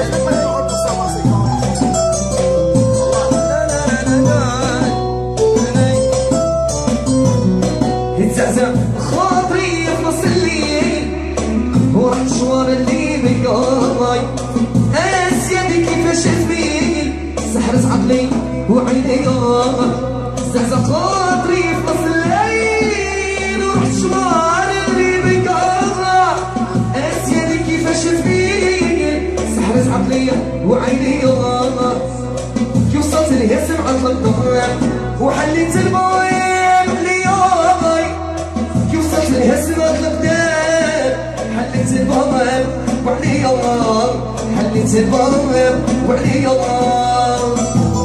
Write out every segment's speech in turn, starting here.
يتزعزع خاطري في نص الليل ورا المشوار اللي بقاي اسيادي كيفاش تميل سحرت عقلي وعيني زعزع خاطري في نص الليل ورا المشوار اللي بقاي اسيادي كيفاش تميل سحرت عقلي وعيني كي وصلت لها سمعت الضرب وحليت المويه كي وصلت لها سمعت القدام حليت الباب وعلي الله حليت الباب وعلي الله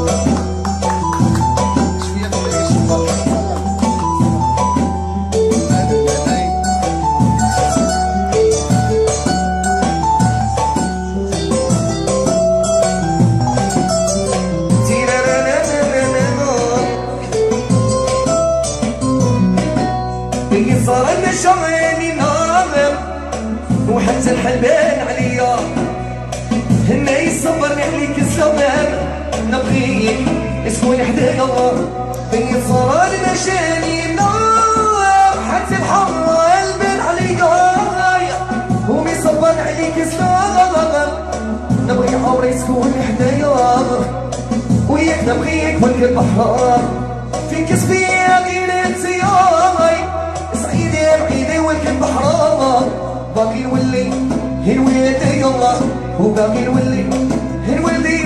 صار النشامي ناظم وحتى الحلبان عليا هنا يصبرني عليك السبب نبغيك اسمه حدايا صار النشامي ناظم حتى الحلبان عليا هم يصبرني عليك السبب نبغي عمري تكون حدايا وياك نبغيك ولك البحر في كسبي غير انتياي بعيدي ولكن بحرام باقي نولي هنولي الله وباقي نولي هنولي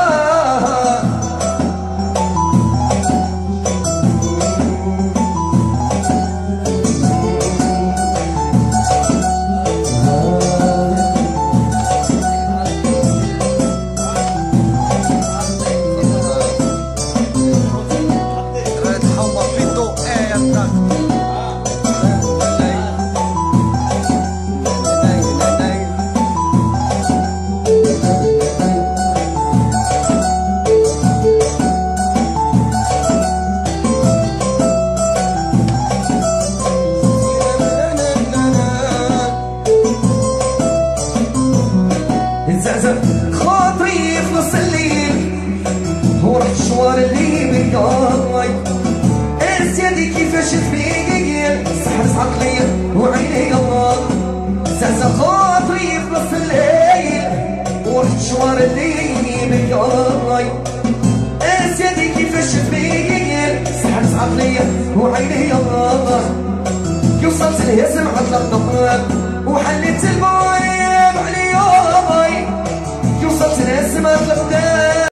خاطري في نص الليل ورحت الشوار اللي بقاي اسيادي كيفاش تفيق سحرت عقلي وعيني الله زعزع خاطري في نص الليل ورحت الشوار اللي بقاي اسيادي كيفاش تفيق سحرت عقلي وعيني الله كي وصلت لها سمعت الضرب وحليت الباب عليا وصلت لها سمعت القدام